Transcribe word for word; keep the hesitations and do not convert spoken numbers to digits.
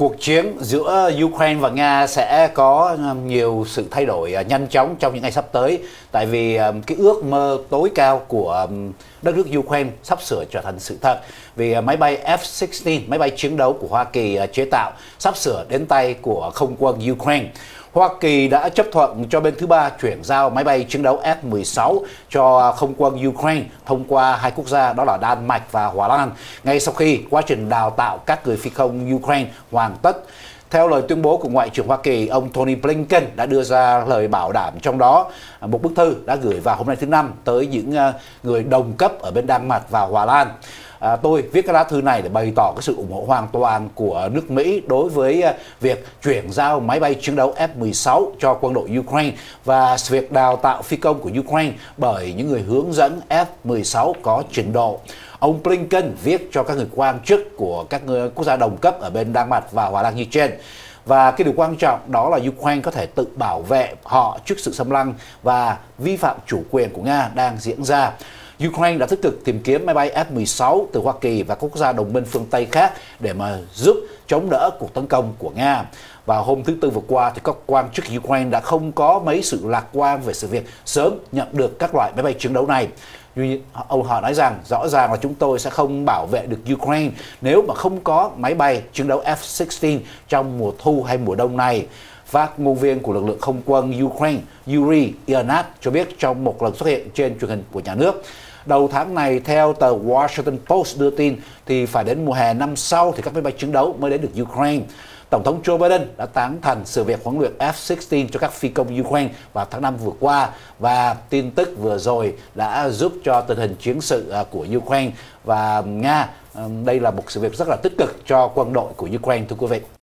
Cuộc chiến giữa Ukraine và Nga sẽ có nhiều sự thay đổi nhanh chóng trong những ngày sắp tới, tại vì cái ước mơ tối cao của đất nước Ukraine sắp sửa trở thành sự thật. Vì máy bay F mười sáu, máy bay chiến đấu của Hoa Kỳ chế tạo, sắp sửa đến tay của không quân Ukraine. Hoa Kỳ đã chấp thuận cho bên thứ ba chuyển giao máy bay chiến đấu F mười sáu cho không quân Ukraine thông qua hai quốc gia đó là Đan Mạch và Hà Lan, ngay sau khi quá trình đào tạo các người phi công Ukraine hoàn tất. Theo lời tuyên bố của Ngoại trưởng Hoa Kỳ, ông Tony Blinken đã đưa ra lời bảo đảm trong đó. Một bức thư đã gửi vào hôm nay thứ Năm tới những người đồng cấp ở bên Đan Mạch và Hà Lan. À, tôi viết cái lá thư này để bày tỏ cái sự ủng hộ hoàn toàn của nước Mỹ đối với việc chuyển giao máy bay chiến đấu F mười sáu cho quân đội Ukraine và việc đào tạo phi công của Ukraine bởi những người hướng dẫn F mười sáu có trình độ. Ông Blinken viết cho các người quan chức của các quốc gia đồng cấp ở bên Đan Mạch và Hà Lan như trên. Và cái điều quan trọng đó là Ukraine có thể tự bảo vệ họ trước sự xâm lăng và vi phạm chủ quyền của Nga đang diễn ra. Ukraine đã tích cực tìm kiếm máy bay F mười sáu từ Hoa Kỳ và các quốc gia đồng minh phương Tây khác để mà giúp chống đỡ cuộc tấn công của Nga. Và hôm thứ Tư vừa qua thì các quan chức Ukraine đã không có mấy sự lạc quan về sự việc sớm nhận được các loại máy bay chiến đấu này. Ông họ nói rằng rõ ràng là chúng tôi sẽ không bảo vệ được Ukraine nếu mà không có máy bay chiến đấu F mười sáu trong mùa thu hay mùa đông này. Phát ngôn viên của lực lượng không quân Ukraine Yuri Ianat cho biết trong một lần xuất hiện trên truyền hình của nhà nước. Đầu tháng này, theo tờ Washington Post đưa tin, thì phải đến mùa hè năm sau thì các máy bay chiến đấu mới đến được Ukraine. Tổng thống Joe Biden đã tán thành sự việc huấn luyện F mười sáu cho các phi công Ukraine vào tháng năm vừa qua, và tin tức vừa rồi đã giúp cho tình hình chiến sự của Ukraine và Nga. Đây là một sự việc rất là tích cực cho quân đội của Ukraine, thưa quý vị.